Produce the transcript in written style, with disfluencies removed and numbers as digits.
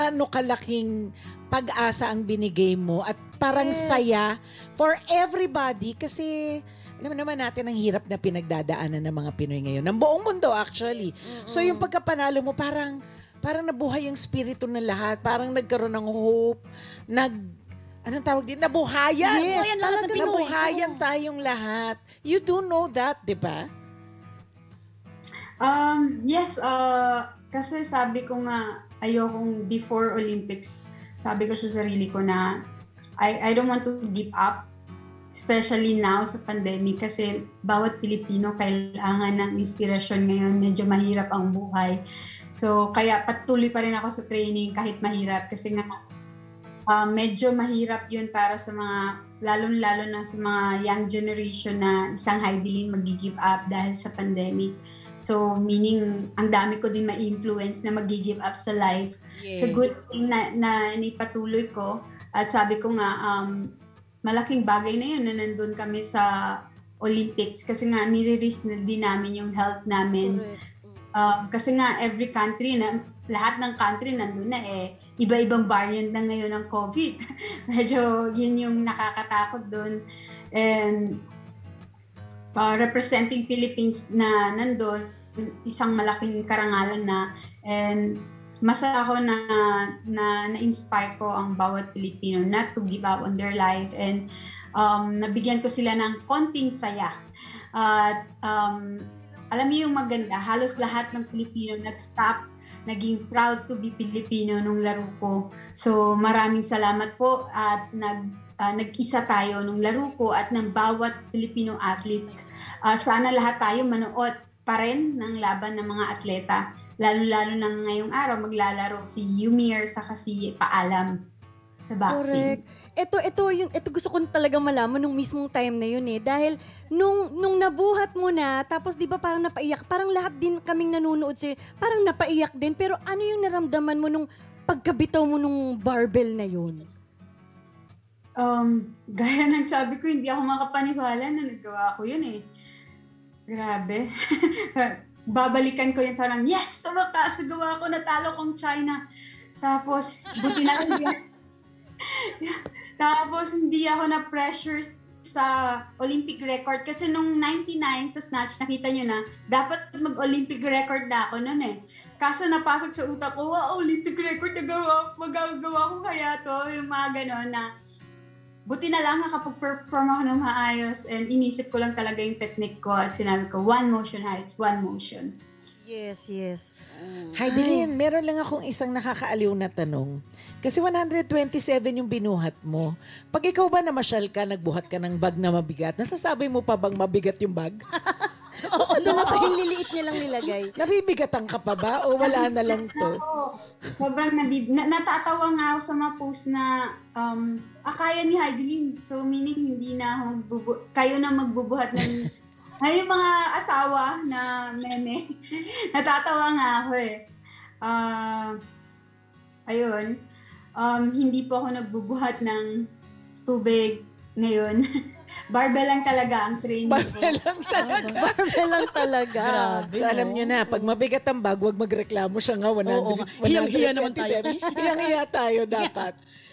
gaano kalaking pag-asa ang binigay mo at parang saya for everybody kasi alam naman natin ang hirap na pinagdadaanan ng mga Pinoy ngayon. Ng buong mundo actually. So yung pagkapanalo mo parang nabuhay ang spirito ng lahat. Parang nagkaroon ng hope. Anong tawag din? Nabuhayan. Yes, talaga nabuhayan tayong lahat. You do know that, di ba? Yes, kasi sabi ko nga, ayokong before Olympics, sabi ko sa sarili ko na I don't want to give up, especially now sa pandemic kasi bawat Pilipino kailangan ng inspirasyon ngayon. Medyo mahirap ang buhay. So, kaya patuloy pa rin ako sa training kahit mahirap kasi nga medyo mahirap yun para sa mga, lalo na sa mga young generation na isang Hidilyn mag-give up dahil sa pandemic. So, meaning, ang dami ko din ma-influence na mag-give up sa life. Yes. So, good thing na ipatuloy ko. At sabi ko nga, malaking bagay na yun na nandun kami sa Olympics kasi nga nire-risk na din namin yung health namin. Kasi nga every country, lahat ng country nandun na iba-ibang variant na ngayon ng COVID. Medyo yun yung nakakatakot dun. And representing Philippines na nandun, isang malaking karangalan na. And masaya ako na-inspire ko ang bawat Pilipino not to give up on their life and nabigyan ko sila ng konting saya. At alam niyo yung maganda, halos lahat ng Pilipino nag-stop, naging proud to be Filipino nung laro ko. So maraming salamat po at nag-isa tayo nung laro ko at ng bawat Filipino athlete. Sana lahat tayo manood pa rin ng laban ng mga atleta. Lalo-lalo na ngayong araw, maglalaro si Yumir saka si Paalam sa boxing. Correct. Ito gusto ko talagang malaman nung mismong time na yun dahil nung nabuhat mo na, tapos di ba parang napaiyak, parang lahat din kaming nanonood sa'yo, parang napaiyak din, pero ano yung naramdaman mo nung pagkabitaw mo nung barbell na yun? Gaya ng sabi ko, hindi ako makapaniwala na nagawa ko yun Grabe. Babalikan ko yung parang, yes! Sa wakas, nagawa ko, natalo kong China. Tapos, buti na Tapos, hindi ako na-pressure sa Olympic record. Kasi nung 99 sa snatch, nakita nyo na, dapat mag-Olympic record na ako nun Kaso napasok sa utak ko, wow, Olympic record, magagawa ko kaya to. Yung mga gano'n na, buti na lang nakapag-perform ako ng maayos and inisip ko lang talaga yung technique ko at sinabi ko, one motion heights, one motion. Yes. Hidilyn, meron lang akong isang nakakaaliw na tanong. Kasi 127 yung binuhat mo. Pag ikaw ba namasyal ka, nagbuhat ka ng bag na mabigat, nasasabi mo pa bang mabigat yung bag? Oo, doon na sa hililiit nilang nilagay. Nabibigatan ka pa ba o wala na lang to? Sobrang natatawa nga ako sa mga post na kaya ni Hidilyn. So meaning hindi na kayo na magbubuhat ng yung mga asawa na meme. Natatawa nga ako ayun. Hindi po ako nagbubuhat ng tubig ngayon. Barbell lang talaga ang training ko. Barbell lang talaga. Grabe, so alam nyo na, pag mabigat ang bag, huwag magreklamo siya nga. Hiyang-hiya naman tayo. Hiyang-hiya tayo dapat.